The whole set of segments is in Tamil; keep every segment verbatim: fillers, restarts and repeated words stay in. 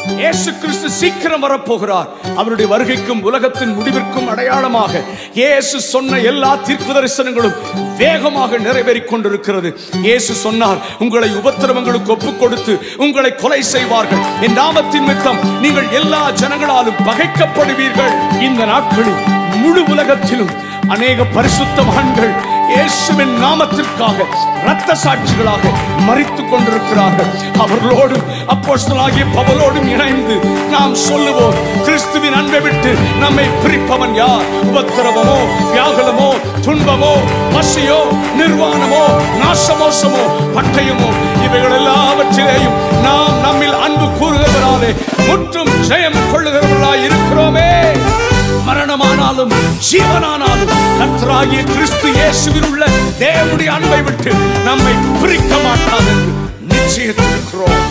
இயேசு கிறிஸ்து சீக்கிரம் வரப்போகிறார். அவருடைய வருகைக்கும் உலகத்தின் முடிவிற்கும் அடையாளமாக இயேசு சொன்ன எல்லா தீர்க்க தரிசனங்களும் வேகமாக நிறைவேறிக் கொண்டிருக்கிறது. இயேசு சொன்னார், உங்களை உபத்திரவங்களுக்கு ஒப்புக் கொடுத்து உங்களை கொலை செய்வார்கள், என் நாமத்தின் நிமித்தம் நீங்கள் எல்லா ஜனங்களாலும் பகைக்கப்படுவீர்கள். இந்த நாட்களில் முழு உலகத்திலும் அநேக பரிசுத்தவான்கள் இயேசுவின் நாமத்திற்காக இரத்த சாட்சிகளாக மரித்துக் கொண்டிருக்கிறார்கள். அவர்களோடும் அப்போஸ்தலனாகிய பவுலோடும் இணைந்து நாம் சொல்லுவோம், கிறிஸ்துவின் அன்பை விட்டு நம்மை பிரிப்பவன் யார்? உபத்திரவமோ, வியாகுலமோ, துன்பமோ, பசியோ, நிர்வாணமோ, நாசமோசமோ, பட்டயமோ, இவைகள் எல்லாவற்றிலேயும் நாம் நம்மில் அன்பு கூறுகிறவராலே முற்றும் ஜெயம் கொள்ளுகிறவர்களாய் இருக்கிறோமே. மரணமானாலும் ஜீவனானாலும் கர்த்தராகிய கிறிஸ்து இயேசுவில் உள்ள தேவனுடைய அன்பை விட்டு நம்மை பிரிக்க மாட்டாது என்று நிச்சயித்திருக்கிறோம்.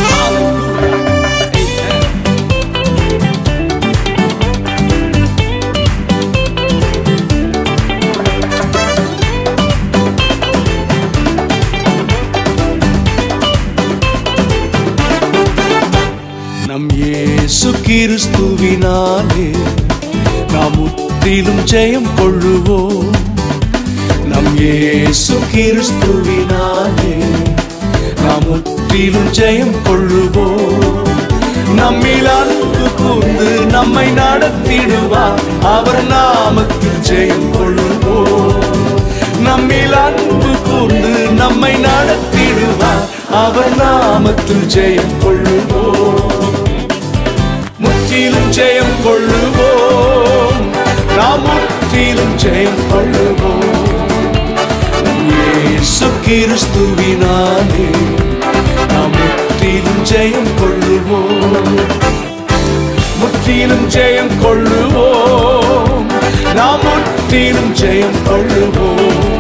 நம் இயேசு கிறிஸ்துவினாலே நாம் முற்றிலும் ஜெயம் கொள்ளுவோம். நம் இயேசு கிறிஸ்துவினாலே நாம் முற்றிலும் ஜெயம் கொள்ளுவோம். நம்மில் அன்பு கூர்ந்து நம்மை நடத்திடுவார், அவர் நாமத்தில் ஜெயம் கொள்ளுவோம். நம்மில் அன்பு கூர்ந்து நம்மை நடத்திடுவார், அவர் நாமத்தில் ஜெயம் கொள்ளுவோம். முற்றிலும் ஜெயம் கொள்ளுவோம், நாம் முற்றிலும் ஜெயம் கொள்ளுவோம். இயேசு கிறிஸ்துவினாலே நாம் முற்றிலும் ஜெயம் கொள்ளுவோம். முற்றிலும் ஜெயம் கொள்ளுவோம், நாம் முற்றிலும் ஜெயம் கொள்ளுவோம்.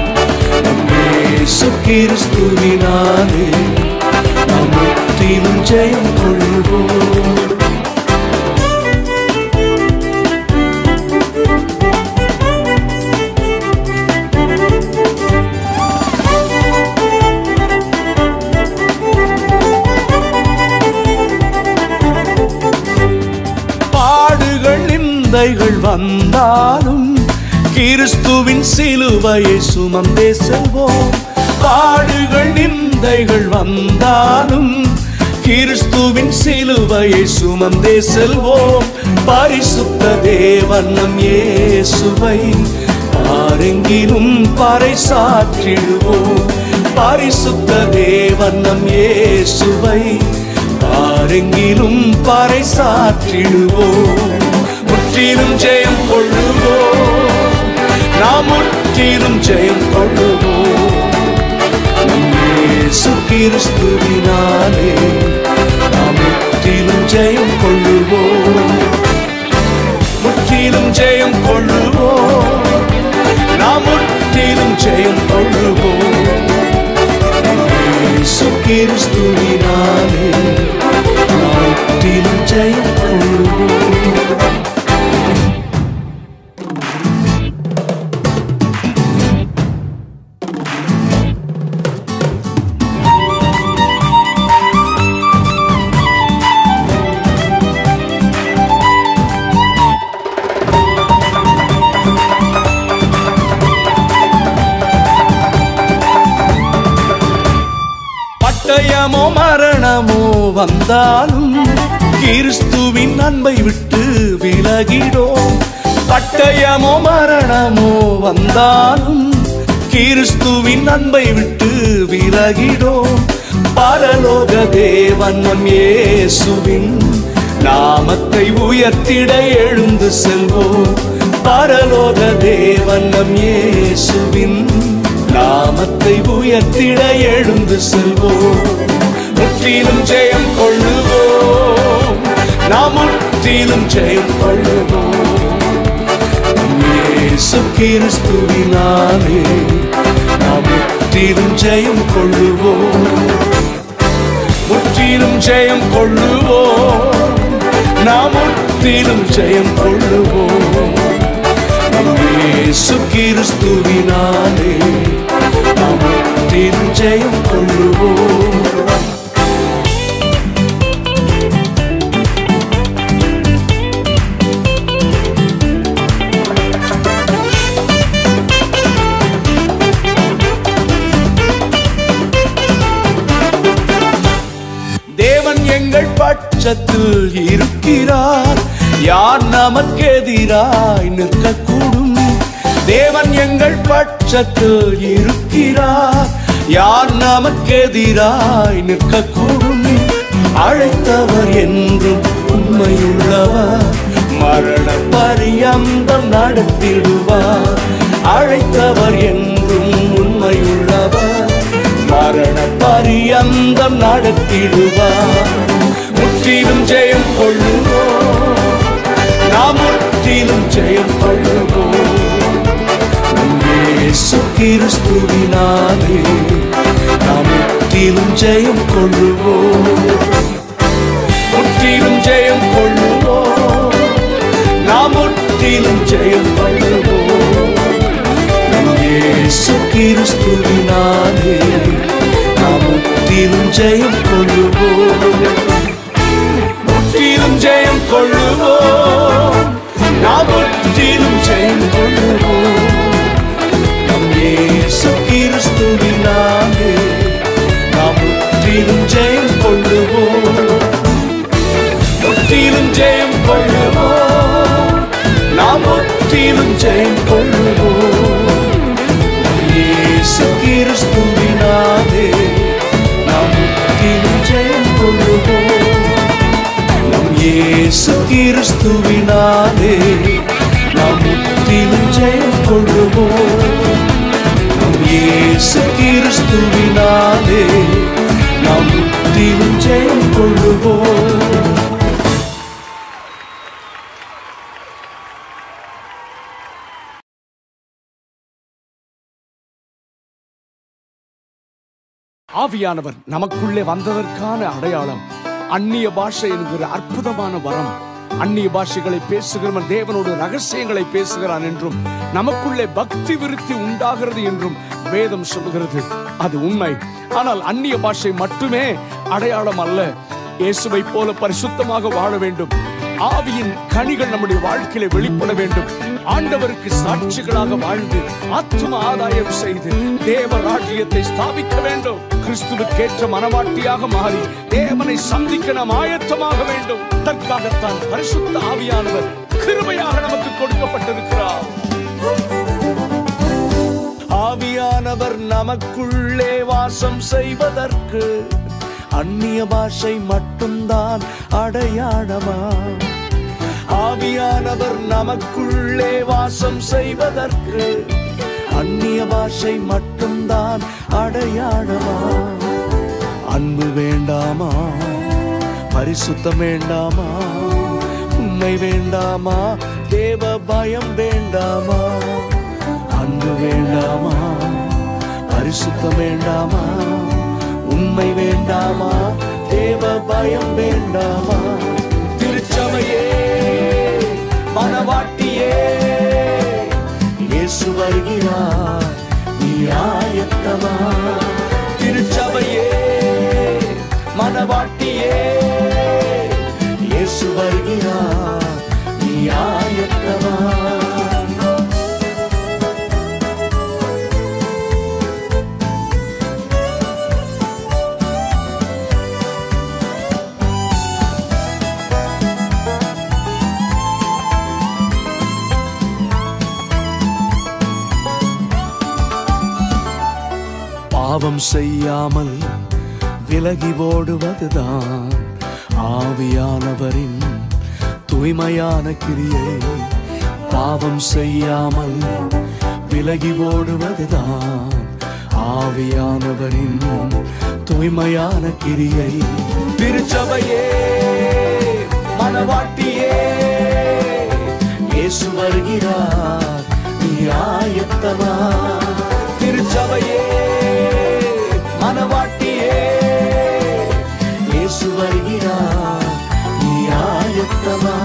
இயேசு கிறிஸ்துவினாலே நாம் முற்றிலும் ஜெயம் கொள்ளுவோம். வந்தாலும் கிறிஸ்துவின் சிலுவையை சுமந்தே செல்வோம். பாடுகள் நிந்தைகள் வந்தாலும் கிறிஸ்துவின் சிலுவையை சுமந்தே செல்வோம். பரிசுத்த தேவன் நம் இயேசுவை பாரெங்கிலும் பறைசாற்றிடுவோம். பரிசுத்த தேவன் நம் இயேசுவை பாரெங்கிலும் பறைசாற்றிடுவோம். முற்றிலும் ஜெயம் கொள்ளுவோம், நாம் முற்றிலும் ஜெயம் கொள்ளுவோம். இயேசு கிறிஸ்துவினாலே நாம் முற்றிலும் ஜெயம் கொள்ளுவோம். முற்றிலும் ஜெயம் கொள்ளுவோம், நாம் முற்றிலும் ஜெயம் கொள்ளுவோம். இயேசு கிறிஸ்துவினாலே நாம் முற்றிலும் ஜெயம் கொள்ளுவோம். பட்டயமோ மரணமோ வந்தாலும் கிறிஸ்துவின் அன்பை விட்டு விலகிடோம். பட்டயமோ மரணமோ வந்தாலும் கிறிஸ்துவின் அன்பை விட்டு விலகிடோம். பரலோக தேவன் நம் இயேசுவின் நாமத்தை உயர்த்திட எழுந்து செல்வோம். பரலோக தேவன் நம் இயேசுவின் நாமத்தை உயர்த்திட எழுந்து செல்வோம். முற்றிலும் ஜெயம் கொள்ளுவோம், நாம் முற்றிலும் ஜெயம் கொள்ளுவோம். இயேசு கிறிஸ்துவினாலே நாம் முற்றிலும் ஜெயம் கொள்ளுவோம். முற்றிலும் ஜெயம் கொள்ளுவோம், நாம் முற்றிலும் ஜெயம் கொள்ளுவோம். இயேசு கிறிஸ்துவினாலே நாம் முற்றிலும் ஜெயம் கொள்ளுவோம். எங்கள் பட்சத்தில் இருக்கிறார், யார் நமக்கு எதிராய் நிற்கக்கூடும்? தேவன் எங்கள் பட்சத்தில் இருக்கிறார், யார் நமக்கு எதிராய் நிற்கக்கூடும்? அழைத்தவர் என்றும் உண்மையுள்ளவர், மரண பரியந்தம் நடத்திடுவார். அழைத்தவர் என்றும் உண்மையுள்ளவர், மரண பரியந்தம் நடத்திடுவார். முற்றிலும் ஜெயம் கொள்ளுவோம், நாம் முற்றிலும் ஜெயம் கொள்ளுவோம். இயேசு கிறிஸ்துவினாலே நாம் முற்றிலும் ஜெயம் கொள்ளுவோம், முற்றிலும் ஜெயம் கொள்ளுவோம், நாம் முற்றிலும் ஜெயம் கொள்ளுவோம். இயேசு கிறிஸ்துவினாலே நாம் முற்றிலும் ஜெயம் கொள்ளுவோம், முற்றிலும் ஜெயம் கொள்ளுவோம், நாம் முற்றிலும் ஜெயம் கொள்ளுவோம். இயேசு கிறிஸ்துவினாலே நாம் முற்றிலும் ஜெயம் கொள்ளுவோம், முற்றிலும் ஜெயம் கொள்ளுவோம், நாம் முற்றிலும் ஜெயம் கொள்ளுவோம். இயேசு கிறிஸ்துவினாலே நாம் முற்றிலும் ஜெயம் கொள்ளுவோம். நம் இயேசு கிறிஸ்துவினாலே நாம் முற்றிலும் ஜெயம் கொள்ளுவோம். நம் இயேசு கிறிஸ்துவினாலே நாம் முற்றிலும் ஜெயம் கொள்ளுவோம். ஆவியானவர் நமக்குள்ளே வந்ததற்கான அடையாளம் அந்நிய பாஷை என்கிற அற்புதமான வரம். அந்நிய பாஷைகளை பேசுகிறவன் தேவனோடு ரகசியங்களை பேசுகிறான் என்றும், நமக்குள்ளே பக்தி விருத்தி உண்டாகிறது என்றும் வேதம் சொல்லுகிறது. அது உண்மை. ஆனால் அந்நிய பாஷை மட்டுமே அடையாளம் அல்ல. இயேசுவை போல பரிசுத்தமாக வாழ வேண்டும். ஆவியின் கனிகள் நம்முடைய வாழ்க்கையில வெளிப்பட வேண்டும். ஆண்டவருக்கு சாட்சிகளாக வாழ்ந்து ஆத்தும ஆதாயம் செய்து தேவ ராஜ்யத்தை ஸ்தாபிக்க வேண்டும். கிறிஸ்துவுக்கேற்ற மனவாட்டியாக மாறி தேவனை சந்திக்க நாம் ஆயத்தமாக வேண்டும். அதற்காகத்தான் பரிசுத்த ஆவியானவர் கிருபையாக நமக்கு கொடுக்கப்பட்டிருக்கிறார். ஆவியானவர் நமக்குள்ளே வாசம் செய்வதற்கு அந்நிய பாஷை மட்டும்தான் அடையாளமா? ஆவியானவர் நமக்குள்ளே வாசம் செய்வதற்கு அந்நிய பாஷை மட்டும்தான் அடையாளமா? அன்பு வேண்டாமா? பரிசுத்தம் வேண்டாமா? உண்மை வேண்டாமா? தேவ பயம் வேண்டாமா? அன்பு வேண்டாமா? பரிசுத்தம் வேண்டாமா? உண்மை வேண்டாமா? தேவ பயம் வேண்டாமா? திருச்சபையே, மனவாட்டியே, இயேசு வருகிறார், நீ ஆயத்தமா? திருச்சபையே, மனவாட்டியே, இயேசு வருகிறார், நீ ஆயத்தமா? பாவம் செய்யாமல் விலகி ஓடுவதுதான் ஆவியானவரின் தூய்மையான கிரியை. பாவம் செய்யாமல் விலகி ஓடுவதுதான் ஆவியானவரின் தூய்மையான கிரியை. திருச்சபையே, மனவாட்டியே, இயேசு வருகிறார், நீ ஆயத்தமா? திருச்சபையே, மனவாட்டியே, இயேசு வருகிறார், நீ ஆயத்தமா?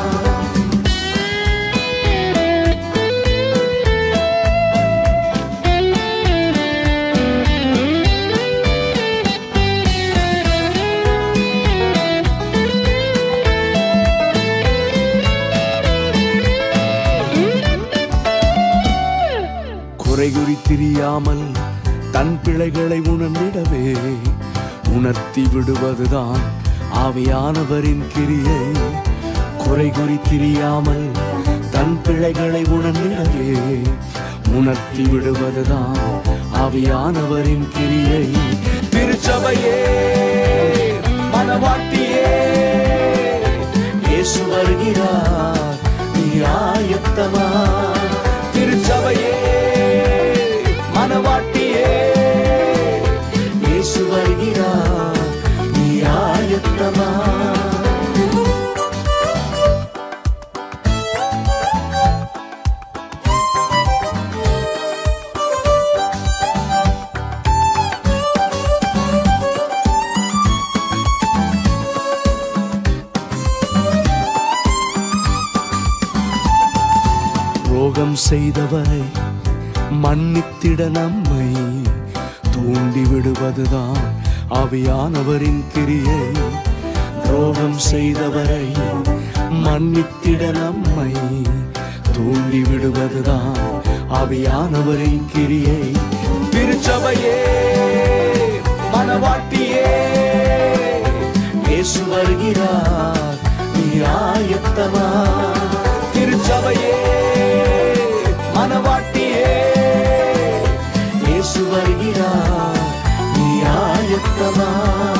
குறைகுறி தெரியாமல் தன் பிழைகளை உணர்ந்திடவே உணர்த்தி விடுவதுதான் ஆவியானவரின் கிரியை குறை குறி திரியாமல் தன் பிழைகளை உணர்ந்திடவே உணர்த்தி விடுவதுதான் ஆவியானவரின் கிரியை. திருச்சபையே மனவாட்டியே இயேசு வருகிறார், நீ ஆயத்தமா? திருச்சபையே மனவாட்டியே இயேசு வருகிறார், நீ ஆயத்தமா? துரோகம் செய்தவரை மன்னித்திட நம்மை தூண்டி விடுவதுதான் ஆவியானவரின் கிரியை. துரோகம் செய்தவரை மன்னித்திட நம்மை தூண்டி விடுவதுதான் ஆவியானவரின் கிரியை. திருச்சபையே மனவாட்டியே இயேசு வருகிறார், நீ ஆயத்தமா? திருச்சபையே மனவாட்டியே இயேசு வருகிறார், நீ ஆயத்தமா?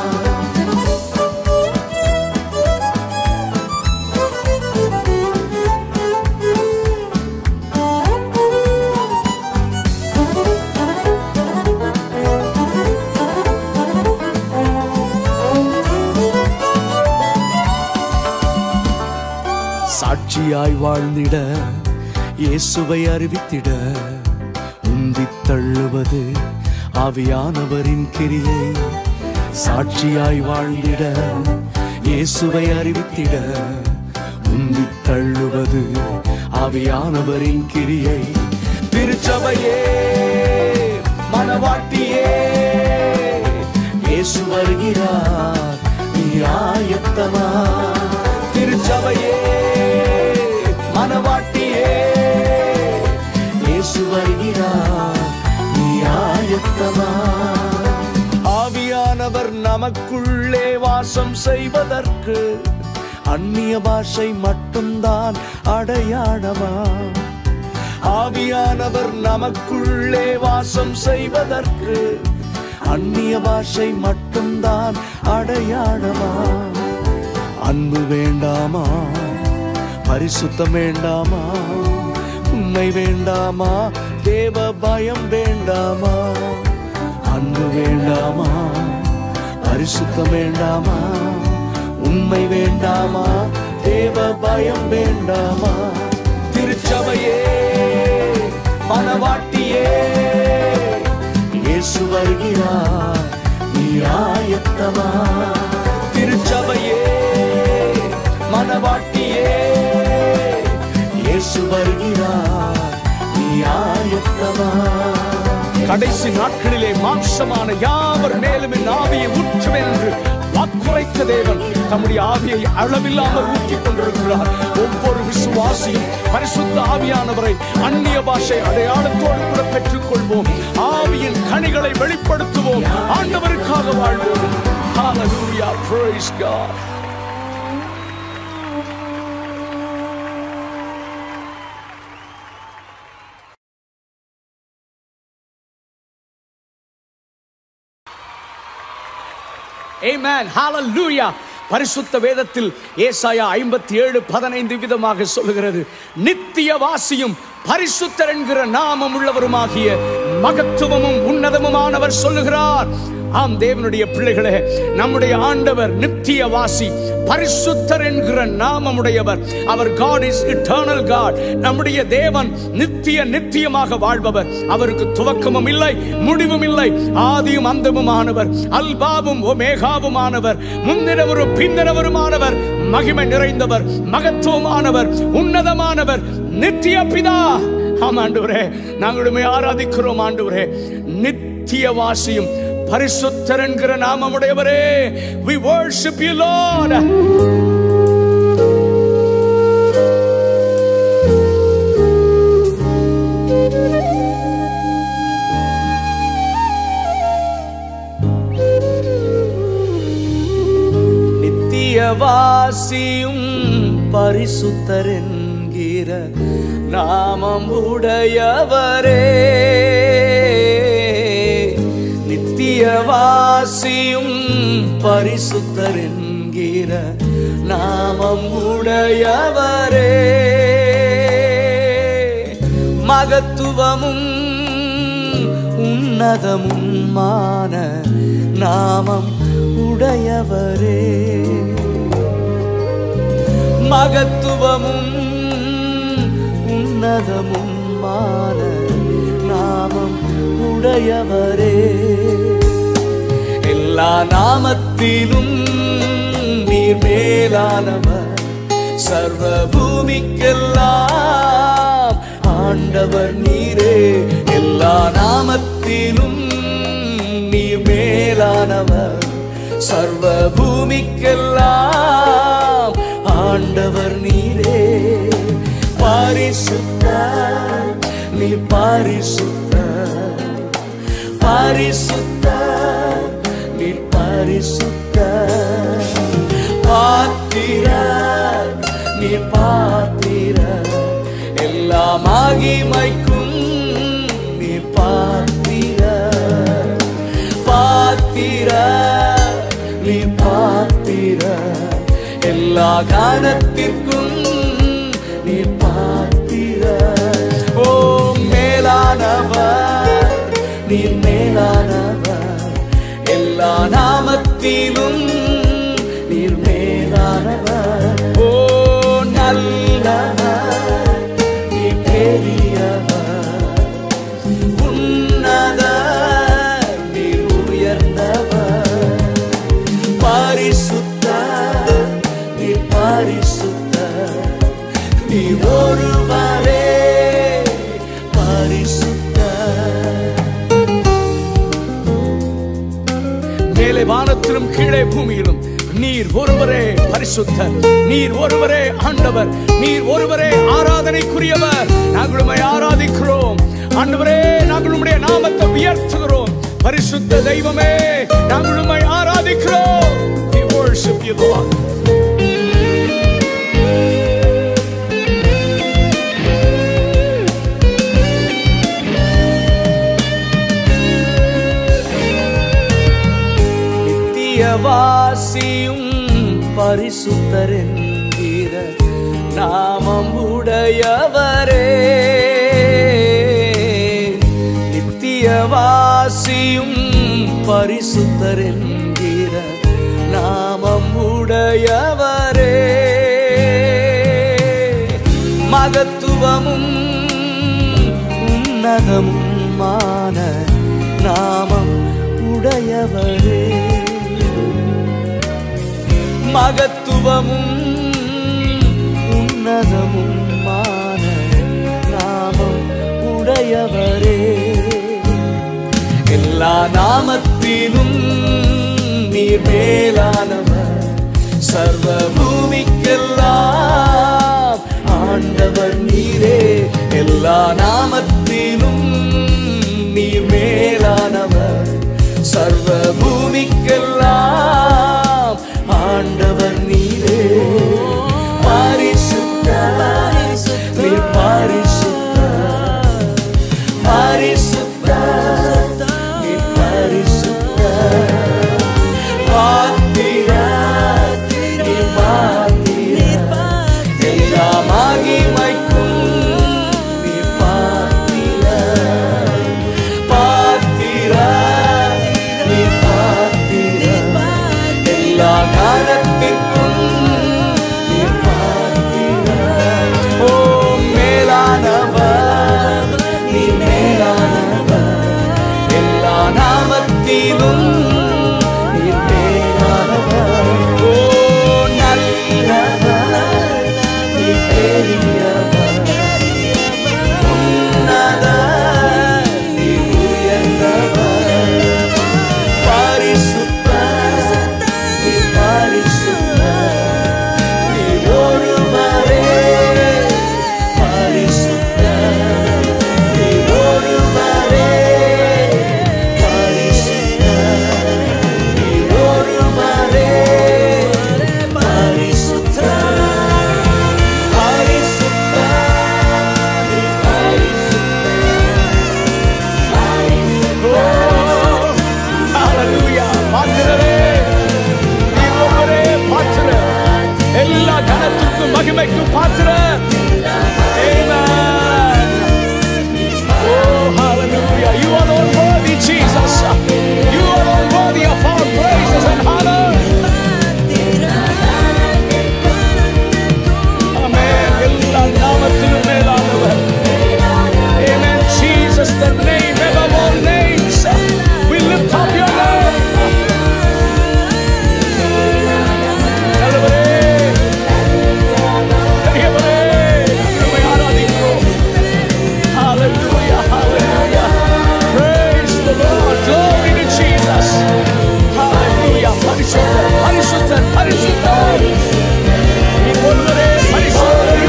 சாட்சியாய் வாழ்ந்திட இயேசுவை அறிவித்திட உந்தித் தள்ளுவது ஆவியானவரின் கிரியை. சாட்சியாய் வாழ்ந்திட இயேசுவை அறிவித்திட உந்தித் தள்ளுவது ஆவியானவரின் கிரியை. திருச்சபையே மனவாட்டியே இயேசு வருகிறார், நீ ஆயத்தமா? திருச்சபையே மனவாட்டியே இயேசு வருகிறார், நீ ஆயத்தமா? ஆவியானவர் நமக்குள்ளே வாசம் செய்வதற்கு அந்நிய பாஷை மட்டும்தான் அடையாளமா? ஆவியானவர் நமக்குள்ளே வாசம் செய்வதற்கு அந்நிய பாஷை மட்டும்தான் அடையாளமா? அன்பு வேண்டாமா? பரிசுத்தம் வேண்டாமா? உண்மை வேண்டாமா? தேவ பயம் வேண்டாமா? அன்பு வேண்டாமா? பரிசுத்தம் வேண்டாமா? உண்மை வேண்டாமா? தேவ பயம் வேண்டாமா? திருச்சபையே மனவாட்டியே இயேசு வருகிறார், நீ ஆயத்தமா? திருச்சபையே மனவாட்டியே இயேசு வருகிறார், நீ ஆயத்தமா? கடைசி நாட்களிலே மாம்சமான யாவர் மேலும் என் ஆவியை ஊற்றுவேன் என்று வாக்குரைத்த தேவன் தம்முடைய ஆவியை அளவில்லாமல் ஊற்றிக் கொண்டிருக்கிறார். ஒவ்வொரு விசுவாசியும் பரிசுத்த ஆவியானவரை அந்நிய பாஷை அடையாளத்தோடு கூட பெற்றுக் கொள்வோம். ஆவியின் கனிகளை வெளிப்படுத்துவோம். ஆண்டவருக்காக வாழ்வோம். Hallelujah, praise God. Amen, hallelujah. பரிசுத்த வேதத்தில் ஏசாயா ஐம்பத்தி ஏழு பதினைந்து விதமாக சொல்லுகிறது, நித்திய வாசியும் பரிசுத்தர் என்கிற நாமம் உள்ளவருமாகிய மகத்துவமும் உன்னதமுமானவர் சொல்லுகிறார். ஆம் தேவனுடைய பிள்ளைகளே, நம்முடைய ஆண்டவர் நித்திய வாசி, பரிசுத்தர் என்கிற நாமமுடையவர். அவர் God is eternal God. நம்முடைய தேவன் நித்திய நித்தியமாக வாழ்பவர். அவருக்கு துவக்கமும் இல்லை முடிவும் இல்லை. ஆதியும் அந்தமுமானவர், அல்பாவும் ஒமேகாவுமானவர், முந்தினவரும் பிந்தினவருமானவர், மகிமை நிறைந்தவர், மகத்துவமானவர், உன்னதமானவர், நித்திய பிதா. ஆம் ஆண்டவரே, நாங்களுமே ஆராதிக்கிறோம். ஆண்டவரே, நித்திய வாசியும் பரிசுத்தர் என்கிற நாமமுடையவரே, we worship you Lord. நித்தியவாசியும் பரிசுத்தர் என்கிற நாமம் உடையவரே. நித்தியவாசியும் பரிசுத்தர் என்கிற நாமம் உடையவரே. மகத்துவமும் உன்னதமுமான நாமம் உடையவரே. மகத்துவமும் உன்னதமுமான நாமம் உடையவரே. எல்லா நாமத்திலும் நீர் மேலானவர், சர்வ பூமிக்கெல்லாம் ஆண்டவர் நீரே. எல்லா நாமத்திலும் நீர் மேலானவர், சர்வ பூமிக்கெல்லாம் ஆண்டவர் நீரே. பரிசுத்தர் நீ பரிசுத்தர், பரிசுத்தர் நீ பரிசுத்தர். பாத்திரர் நீ பாத்திரர், எல்லா மகிமைக்கும் நீ பாத்திரர். பாத்திரர் நீ பாத்திரர், எல்லா கானத்திற்கும் நீ பாத்திரர். ஓ மேலானவர் நீ மேலானவர், எல்லா நாமத்திலும் நீர் மேலானவர். ஓ நல்லவர் நீ பெரியவர், உன்னதர் நீ உயர்ந்தவர். பரிசுத்தர் நீ பரிசுத்தர், நீ ஒருவரே பரிசுத்தர். மேலே வானத்திலும் கீழே பூமியிலும் நீர் ஒருவரே பரிசுத்தர், நீர் ஒருவரே ஆண்டவர், நீர் ஒருவரே ஆராதனைக்குரியவர். நாங்கள் உம்மை ஆராதிக்கிறோம் ஆண்டவரே, நாங்கள் உம்முடைய நாமத்தை உயர்த்துகிறோம். பரிசுத்த தெய்வமே, நாங்கள் உம்மை ஆராதிக்கிறோம். We worship you, Lord. நித்தியவாசியும் பரிசுத்தர் என்கிற நாமம் உடையவரே. நித்தியவாசியும் பரிசுத்தர் என்கிற நாமம் உடையவரே. மகத்துவமும் உன்னதமுமான நாமம் உடையவரே. மகத்துவமும் உன்னதமுமான நாமம் உடையவரே. எல்லா நாமத்திலும் நீர் மேலானவர், சர்வ பூமிக்கெல்லாம் ஆண்டவர் நீரே. எல்லா நாமத்திலும் நீர் மேலானவர், சர்வ பூமிக்கெல்லாம் ஆண்டவர் நீரே. பரிசுத்தர் நீர் பரிசுத்தர், பரிசுத்தர் நீர் பரிசுத்தர். பாத்திரர் நீர் பாத்திரர், எல்லா மகிமைக்கும் நீர் பாத்திரர். பாத்திரர் நீர் பாத்திரர், எல்லா காலத்திற்கும் நீர் பாத்திரர். ஓ மேலானவர் நீ மேலானவர், எல்லா நாமத்திலும் நீர் மேலானவர். ஓ நல்லவர் நீ பெரியவர், உன்னதர் நீ உயர்ந்தவர். பரிசுத்தர் நீ பரிசுத்தர், மகிமைக்கு பாத்திரர். Amen. Oh, hallelujah. You alone worthy, Jesus. You alone worthy of all praises and honor. Amen. எல்லா நாமத்திலும் மேலானவர். Amen. Jesus, the name above all names. We lift up your name. Hallelujah, hallelujah. Praise the Lord. Glory to Jesus. Hallelujah. பரிசுத்தர், பரிசுத்தர், பரிசுத்தர். நீ ஒருவரே பரிசுத்தர்.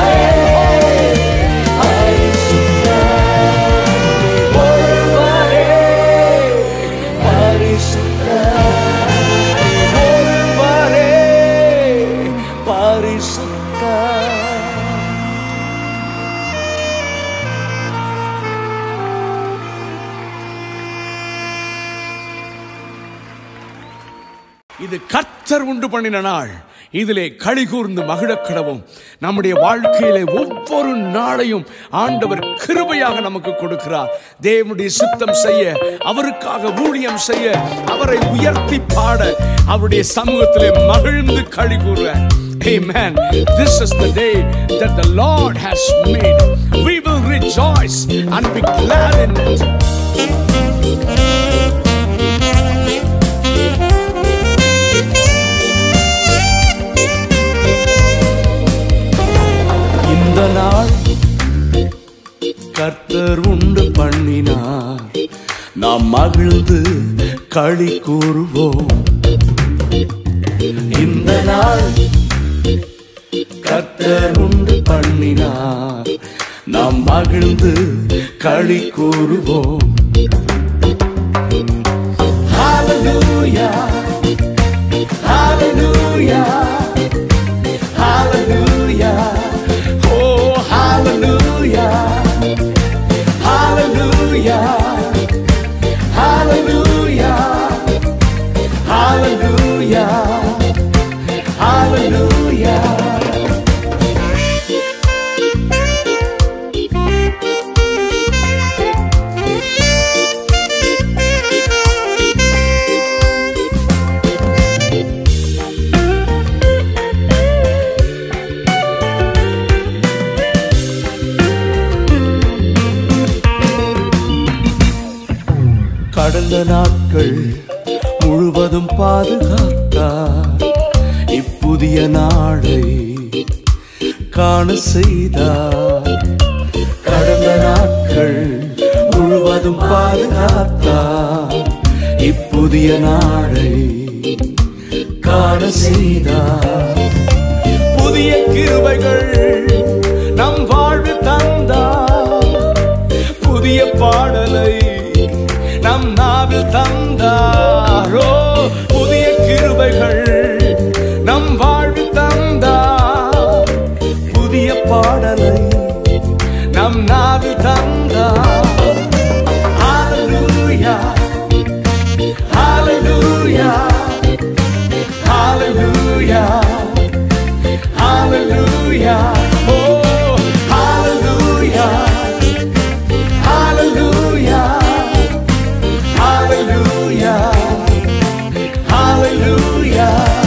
ஒருவரே பரிசுத்தர். ஒருவரே பரிசுத்தர். இது கர்த்தர் உண்டு பண்ணின நாள், இதிலே களி கூர்ந்து மகிழக் கடவும். நம்முடைய வாழ்க்கையிலே ஒவ்வொரு நாளையும் ஆண்டவர் கிருபையாக நமக்கு கொடுக்கிறார். தேவனுடைய சித்தம் செய்ய, அவருக்காக ஊழியம் செய்ய, அவரை உயர்த்தி பாட, அவருடைய சமூகத்திலே மகிழ்ந்து களி கூற. Amen. This is the day that the Lord has made. We will rejoice and be glad in it. இந்த நாள் கர்த்தர் உண்டு பண்ணினார், நாம் மகிழ்ந்து களி கூறுவோம். இந்த நாள் கர்த்தர் உண்டு பண்ணினார், நாம் மகிழ்ந்து களி கூறுவோம். Hallelujah, hallelujah, hallelujah. Oh, hallelujah, hallelujah, hallelujah, hallelujah, hallelujah. கடந்த நாட்கள் முழுவதும் பாதுகாத்தார், இப்புதிய நாளை காண செய்தார். கடந்த நாட்கள் முழுவதும் பாதுகாத்தார், இப்புதிய நாளை காண செய்தார். புதிய கிருபைகள் நம் வாழ்வில் தந்தார், புதிய பாடலை நம் நாவில் தந்தாரோ. புதிய கிருபைகள் நம் வாழ்வில் தந்தார், புதிய பாடலை நம் நாவில் தந்தார். Hallelujah, hallelujah, hallelujah, hallelujah. Oh, hallelujah, hallelujah, hallelujah, hallelujah.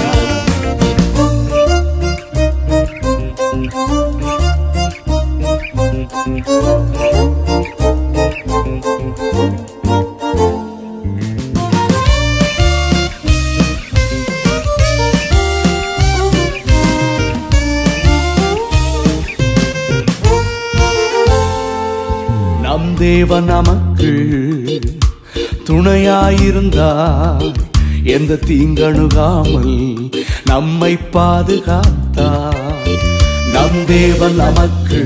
நம் தேவன் நமக்கு துணையாயிருந்தார், எந்த தீங்கணுகாமல் நம்மை பாதுகாத்தார். நம் தேவன் நமக்கு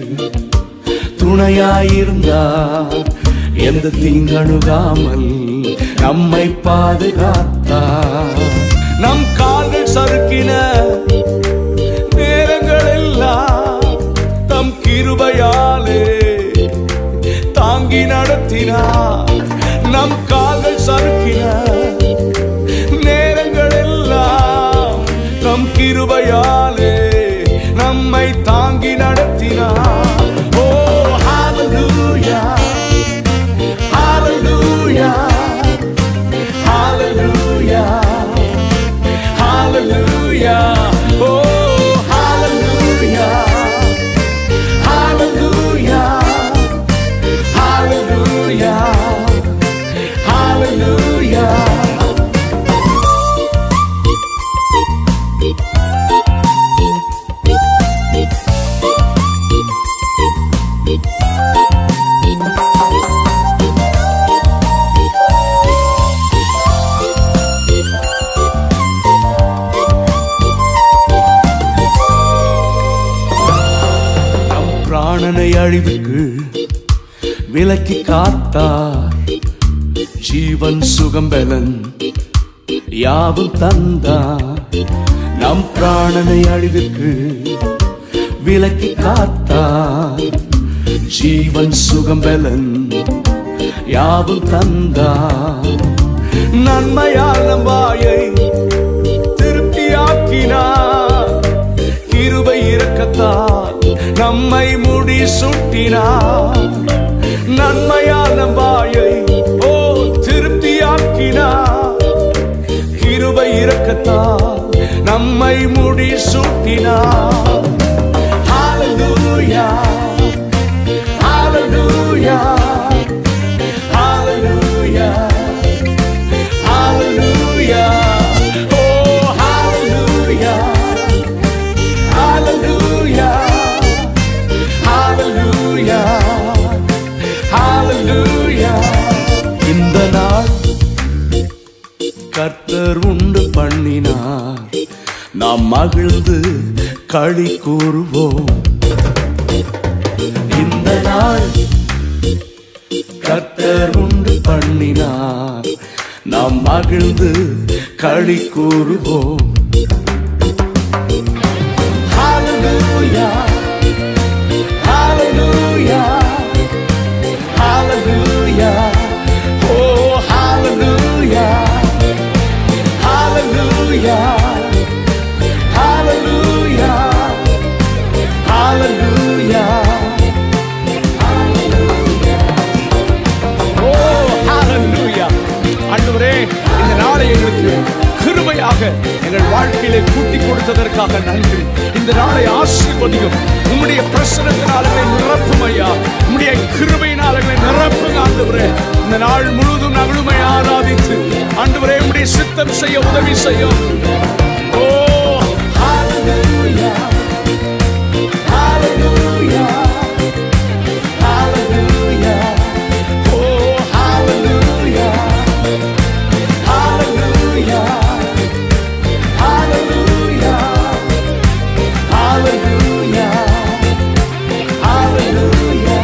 துணையாயிருந்தார், எந்த தீங்கணுகாமல் நம்மை பாதுகாத்தார். நம் கால்கள் சறுக்கின நேரங்கள் எல்லாம் தம் கிருபையாலே தாங்கி நடத்தினார். நம் கால்கள் சறுக்கின நேரங்கள் எல்லாம் தம் கிருபையாலே நம்மை hallelujah. Oh, hallelujah. Hallelujah. Hallelujah. Hallelujah. பிராணனை அழிவுக்கு விலக்கி காத்தார், ஜீவன் சுகம் பலன் யாவும் தந்தார். நம் பிராணனை அழிவுக்கு விலக்கி காத்தார், ஜீவன் சுகம் பலன் யாவும் தந்தார். நன்மையால் நம் வாயை திருப்தியாக்கினார், கிருபை இரக்கத்தால் நம்மை முடி சூட்டினார். நன்மையால் நம் வாயை ஓ திருப்தியாக்கினார், கிருபை இரக்கத்தால் நம்மை முடி சூட்டினார். ஹalleluya, ஹalleluya, ஹalleluya, ஹalleluya. Oh hallelujah, hallelujah, hallelujah, hallelujah. இந்த நாள் கர்த்தர் உண்டு பண்ணினார், நாம் மகிழ்ந்து களி கூறுவோம். இந்த நாள் கர்த்தர் உண்டு பண்ணினார், நாம் மகிழ்ந்து களி கூறுவோம். Hallelujah, hallelujah, hallelujah. Oh hallelujah, hallelujah, hallelujah, hallelujah, hallelujah. Oh hallelujah. ஆண்டவரே, இந்த நாளை எங்களுக்கு கிருபையாக எங்கள் வாழ்க்கையிலே கூட்டி கொடுத்ததற்காக நன்றி. இந்த நாளை ஆசீர்வதியும். உம்முடைய பிரசன்னத்தினாலே நிரப்பும் ஐயா, உம்முடைய கிருபையினாலே நிரப்புங்க ஆண்டவரே. இந்த நாள் முழுவதும் நகழுமை ஆராதித்து ஆண்டவரே உம்முடைய சித்தம் செய்ய உதவி செய்யும். ஓ ஹalleluya, hallelujah, hallelujah. Oh hallelujah, hallelujah, hallelujah, hallelujah, hallelujah.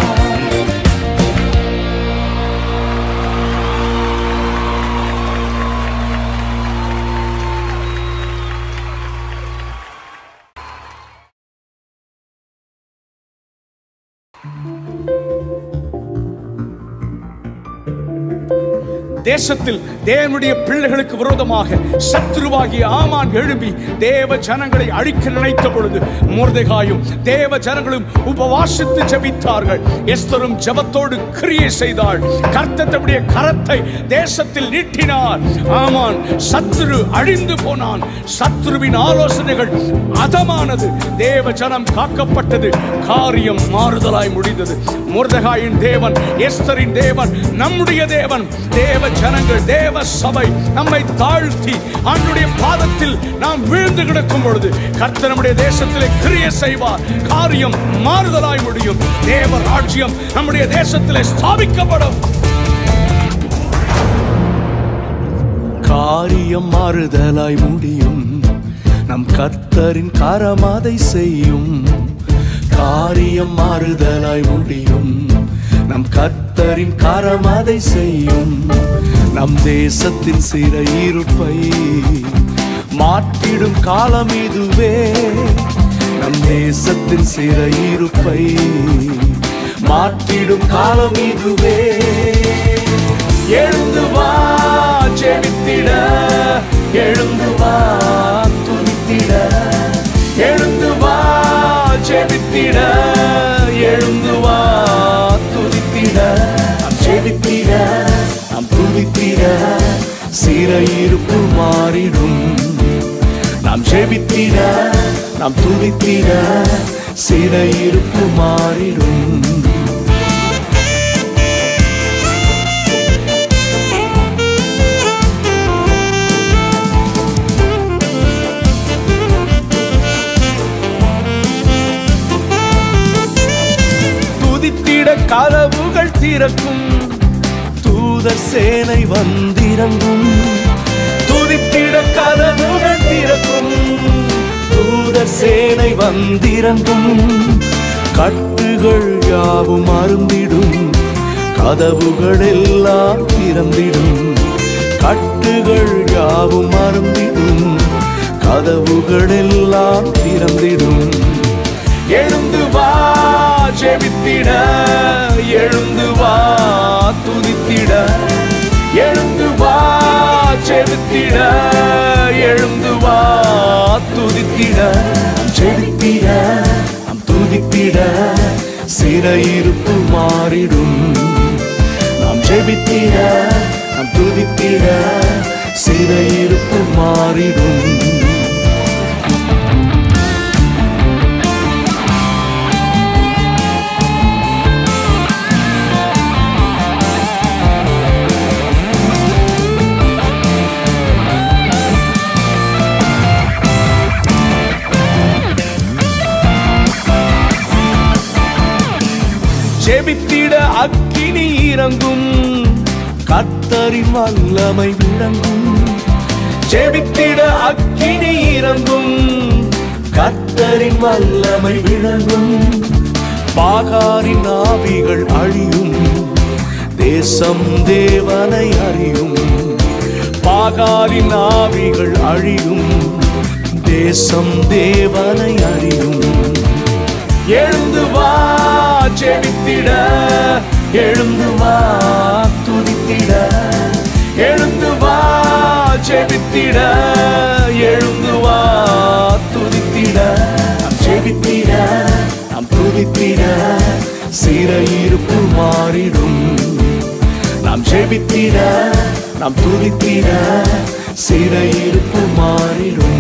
தேசத்தில் தேவனுடைய பிள்ளைகளுக்கு விரோதமாக சத்துருவாகிய ஆமான் எழும்பி தேவ ஜனங்களை அழிக்க நினைத்த பொழுது மொர்தெகாயும் தேவ ஜனங்களும் உபவாசித்து ஜெபித்தார்கள். எஸ்தரும் ஜெபத்தோடு கிரியை செய்தாள். கர்த்தர் தம்முடைய கரத்தை தேசத்தில் நீட்டினார். ஆமான் சத்துரு அழிந்து போனான். சத்துருவின் ஆலோசனைகள் அதமானது. தேவ ஜனம் காக்கப்பட்டது. காரியம் மாறுதலாய் முடிந்தது. மொர்தெகாயின் தேவன், எஸ்தரின் தேவன், நம்முடைய தேவன், தேவ ஜனங்கள், தேவ சபை நம்மை தாழ்த்தி ஆண்டுடைய பாதத்தில் நாம் வீழ்ந்து கிடக்கும் பொழுது கர்த்தர் நம்முடைய தேசத்திலே கிரியை செய்வார். காரியம் மாறுதலாய் முடியும். தேவ ராஜ்யம் நம்முடைய தேசத்திலே ஸ்தாபிக்கப்படும். காரியம் மாறுதலாய் முடியும். நம் கர்த்தரின் கரம் அதை செய்யும். காரியம் மாறுதலாய் முடியும். நம் கர்த்தரின் கரம் அதை செய்யும். நம் தேசத்தின் சிறையிருப்பை மாற்றிடும் காலம் இதுவே. நம் தேசத்தின் சிறையிருப்பை மாற்றிடும் காலம் இதுவே. எழுந்து வா ஜெபித்திட, எழுந்து வா துதித்திட, எழுந்து வா ஜெபித்திட, எழுந்து வா துதித்திட, நாம் ஜெபித்திட, நாம் துதித்திட, சிறையிருப்பு மாறிடும். நாம் ஜெபித்திட நாம் துதித்திட சிறையிருப்பு மாறிடும். துதித்திட கதவுகள் திறக்கும், தூதர் சேனை வந்திறங்கும். துதித்திட கதவுகள் திறக்கும், தூதர் சேனை வந்திறங்கும். கட்டுகள் யாவும் அருந்திடும், கதவுகள் எல்லாம் திறந்திடும். கட்டுகள் யாவும் அருந்திடும், கதவுகள் எல்லாம் திறந்திடும். எழுந்து வா ஜெபித்திட, எழுந்து வா துதித்திட. எழுந்து வா ஜெபித்திட, எழுந்து வா துதித்திட. ஜெபித்திட நாம் துதித்திட சிறையிருப்பு மாறிடும். நாம் ஜெபித்திட நாம் துதித்திட சிறையிருப்பு மாறிடும். ஜெபித்திட அக்கினி இறங்கும், கர்த்தரின் வல்லமை விளங்கும். ஜெபித்திட அக்கினி இறங்கும், கர்த்தரின் வல்லமை விளங்கும். பாகாரின் ஆவிகள் அழியும், தேசம் தேவனை அறியும். பாகாரின் ஆவிகள் அழியும், தேசம் தேவனை அறியும். எழுந்து வா ஜெபித்திட, எழுந்து வா துதித்திட. எழுந்து வா ஜெபித்திட, எழுந்து வா துதித்திட. நாம் ஜெபித்திட நாம் துதித்திட சிறையிருப்பு மாறிடும். நாம் ஜெபித்திட நாம் துதித்திட சிறையிருப்பு மாறிடும்.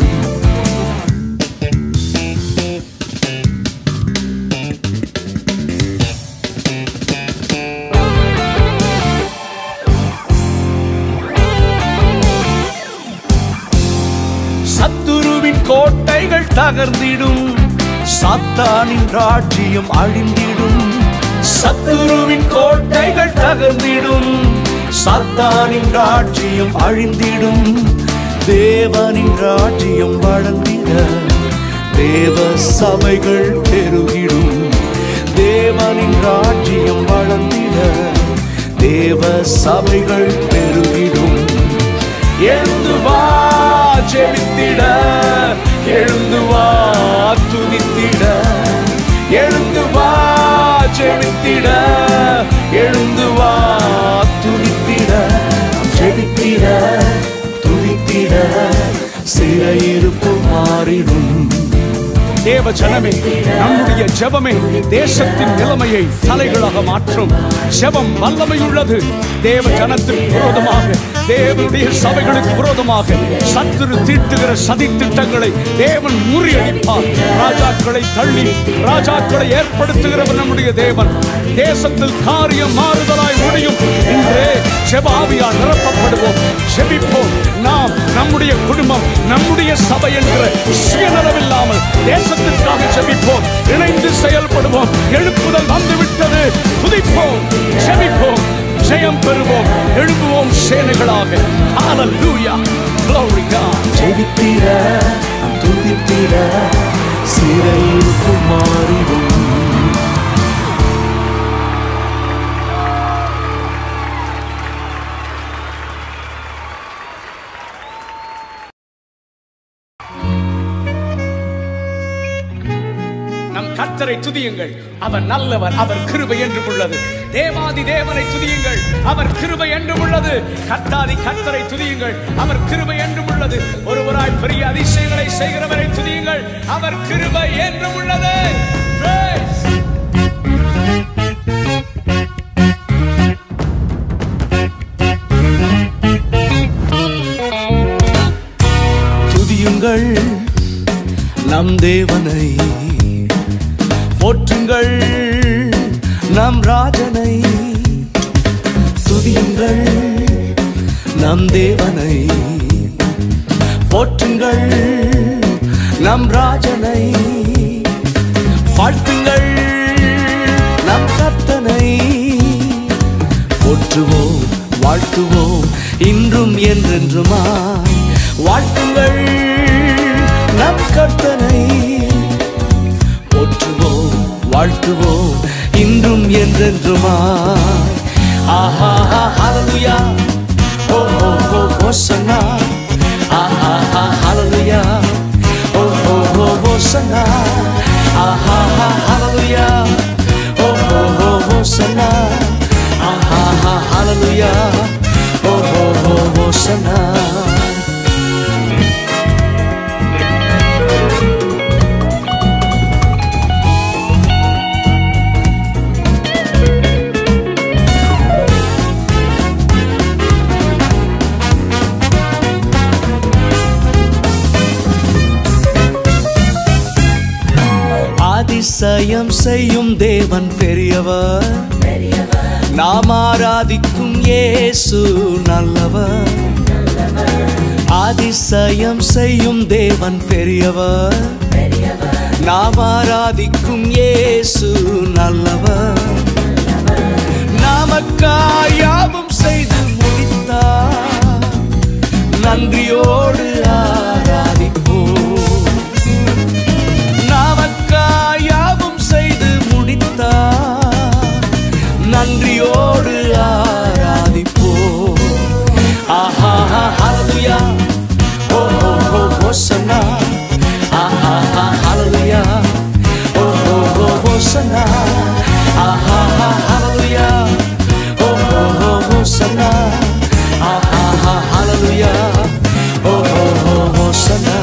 சத்துருவின் கோட்டைகள் தகர்ந்திடும், சாத்தானின் ராஜ்யம் அழிந்திடும். சத்துருவின் கோட்டைகள் தகர்ந்திடும், சாத்தானின் ராஜ்யம் அழிந்திடும். தேவனின் ராஜ்யம் வளர்ந்திட, தேவ சபைகள் பெருகிடும். தேவனின் ராஜ்யம் வளர்ந்திட, தேவ சபைகள் பெருகிடும். எழுந்து வா ஜெபித்திட, எழுந்து வா துதித்திட. எழுந்து வா ஜெபித்திட, எழுந்து வா துதித்திட. நாம் ஜெபித்திட துதித்திட சிறையிருப்பு மாறிடும். தேவ ஜனமே, நம்முடைய ஜெபமே தேசத்தின் நிலைமையை தலைகளாக மாற்றும். ஜெபம் வல்லமை உள்ளது. தேவ ஜனத்திற்கு விரோதமாக, தேவனுடைய சபைகளுக்கு விரோதமாக சத்துரு தீட்டுகிற சதி திட்டங்களை தேவன் முறியடிப்பார். ராஜாக்களை தள்ளி ராஜாக்களை ஏற்படுத்துகிறவர் நம்முடைய தேவன். தேசத்தில் காரியம் மாறுதலாய் முடியும். இன்றே ஜெபாவியால் நிரப்பப்படுவோம். ஜெபிப்போம். நாம் நம்முடைய குடும்பம், நம்முடைய சபை என்கிற சுயநலமில்லாமல் தேசத்திற்காக ஜெபிப்போம். இணைந்து செயல்படுவோம். எழுப்புதல் வந்துவிட்டது. துதிப்போம், ஜெபிப்போம், ஜெயம் பெறுவோம், எழுப்புவோம் சேனைகளாக. ஹalleluya, glory God. ஜெபித்திட நாம் துதித்திட சிறையிருப்பு மாறிடும். நம் கர்த்தரை துதியுங்கள், அவர் நல்லவர், அவர் கிருபை என்றும் உள்ளது. தேவாதி தேவனை துதியுங்கள், அவர் கிருபை என்றும் உள்ளது. கர்த்தாதி கர்த்தரை துதியுங்கள், அவர் கிருபை என்றும் உள்ளது. ஒருவராய் பெரிய அதிசயங்களை செய்கிறவரை துதியுங்கள், அவர் கிருபை என்றும் உள்ளது. துதியுங்கள் நம் தேவனை போற்றுங்கள், நம் ராஜனை துதியுங்கள், நம் தேவனை போற்றுங்கள், நம் ராஜனை வாழ்த்துங்கள், நம் கர்த்தனை போற்றுவோம் வாழ்த்துவோம் இன்றும் என்றென்றுமாய். வாழ்த்துங்கள் நம் கர்த்தனை போற்றுவோம் வாழ்த்துவோம் இன்றும் என்றென்றுமாய். ஆஹா ஹல்லேலூயா, ஓ ஓ ஓ ஹோசன்னா, ஆஹா ஹல்லேலூயா, ஓ ஓ ஓ ஹோசன்னா, ஆஹா ஹல்லேலூயா, ஓ ஓ ஓ ஹோசன்னா, ஆஹா ஹல்லேலூயா, ஓ ஓ ஓ ஹோசன்னா. அதிசயம் செய்யும் தேவன் பெரியவர், நாம் ஆராதிக்கும் இயேசு நல்லவர். அதிசயம் செய்யும் தேவன் பெரியவர், நாம் ஆராதிக்கும் இயேசு நல்லவர். நமக்காய் யாவும் செய்து முடித்தார், நன்றியோடு ஆராதிப்போம். யாவும் செய்து முடித்தார், நன்றியோடு ஆராதிப்போம். ஆஹா ஹல்லேலூயா, ஓ ஓ ஓ ஹோசன்னா, ஆஹா ஹல்லேலூயா, ஓ ஓ ஓ ஹோசன்னா, ஆஹா ஹல்லேலூயா, ஓ ஓ ஓ ஹோசன்னா, ஆஹா ஹல்லேலூயா, ஓ ஓ ஓ ஹோசன்னா.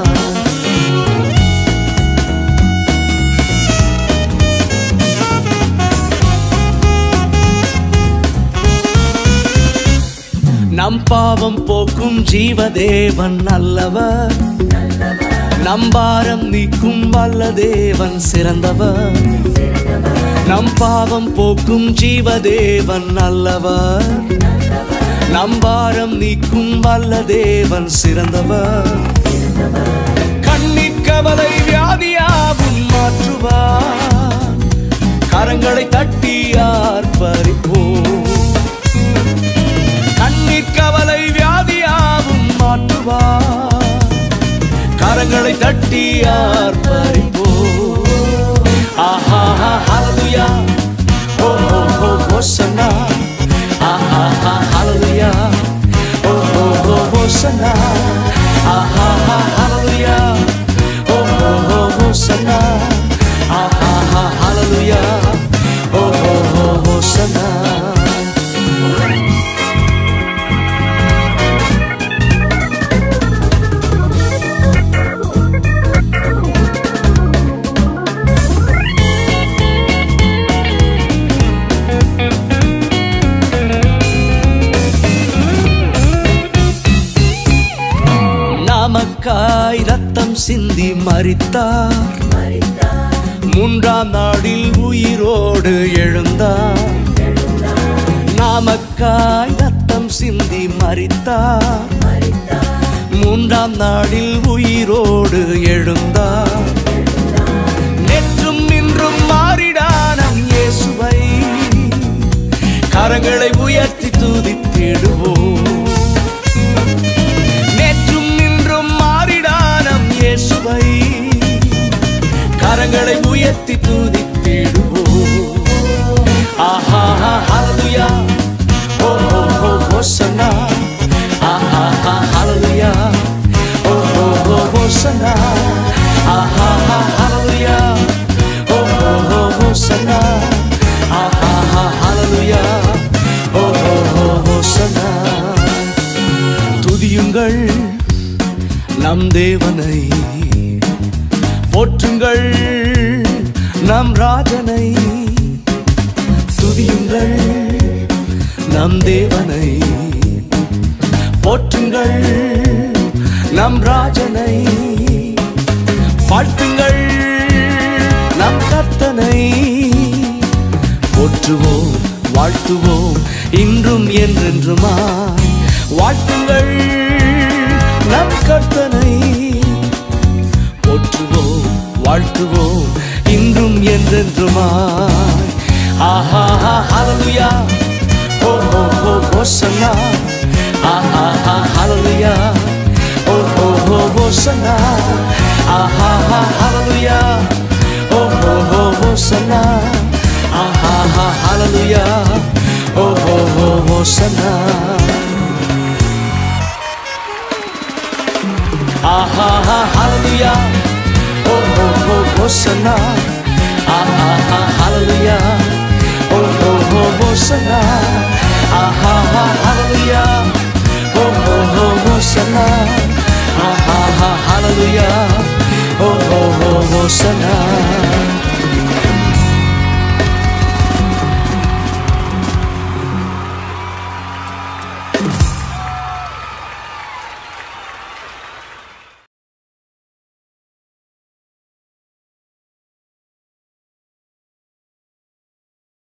நம் பாவம் போக்கும் ஜீவதேவன் நல்லவர், நம் பாரம் நீக்கும் வல்ல தேவன் சிறந்தவர். நம் பாவம் போக்கும் ஜீவதேவன் நல்லவர், நம் பாரம் நீக்கும் வல்ல தேவன் சிறந்தவர். கண்ணீர் கவலை வியாதியாவும் மாற்றுவார், கரங்களை தட்டி ஆர்ப்பரிப்போம். கண்ணீர் கவலை வியாதியாவும் மாற்றுவார், கரங்களை தட்டி ஆர்ப்பரிப்போம். ஆஹா ஹல்லேலூயா, ஓ ஓ ஓ ஹோசன்னா, ஆஹா ஹல்லேலூயா, ஓ ஓ ஓ ஹோசன்னா, ஆஹா ஹல்லேலூயா, ஓ ஓ ஓ ஹோசன்னா, ஆஹா ஹல்லேலூயா, ஓ ஓ ஓ ஹோசன்னா. நமக்காய் ரத்தம் சிந்தி மரித்தார், மூன்றாம் நாளில் உயிரோடு எழுந்தார். நமக்காய் ரத்தம் சிந்தி மரித்தார், மூன்றாம் நாளில் உயிரோடு எழுந்தார். நேற்றும் இன்றும் மாறிடானம் இயேசுவை, கரங்களை உயர்த்தி துதித்திடுவோம். நேற்றும் இன்றும் மாறிடானம் இயேசுவை, கரங்களை உயர்த்தி துதித்திடுவோம். ஆஹா ஹல்லேலூயா, ஓ ஓ ஓ ஹோசன்னா, ஆஹா ஹல்லேலூயா, ஓ ஓ ஓ ஹோசன்னா, ஆஹா ஹல்லேலூயா, ஓ ஓ ஓ ஹோசன்னா, ஆஹா ஹல்லேலூயா, ஓ ஓ ஓ ஹோசன்னா. துதியுங்கள் நம் தேவனை, போற்றுங்கள் நம் ராஜனை. துதியுங்கள் நம் தேவனை, போற்றுங்கள் நம் ராஜனை. என்றென்றுமாய் வாழ்த்துங்கள் நம் கர்த்தனை போற்றுவோம் வாழ்த்துவோம் இன்றும் என்றென்றுமாய். ஆஹா ஹல்லேலூயா ஓ ஓ ஓ ஹோசன்னா ஆஹா ஹல்லேலூயா ஓ ஓ ஓ ஹோசன்னா ஆஹா ஹல்லேலூயா ஓ ஓ ஓ ஹோசன்னா ஆஹா ஹல்லேலூயா ஓ ஓ ஓ ஹோசன்னா ஆஹா ஹல்லேலூயா ஓ ஓ ஓ ஹோசன்னா ஆஹா ஹல்லேலூயா ஓ ஓ ஓ ஹோசன்னா ஆஹா ஹல்லேலூயா ஓ ஓ ஓ ஹோசன்னா ஆஹா ஹல்லேலூயா ஓ ஓ ஓ ஹோசன்னா.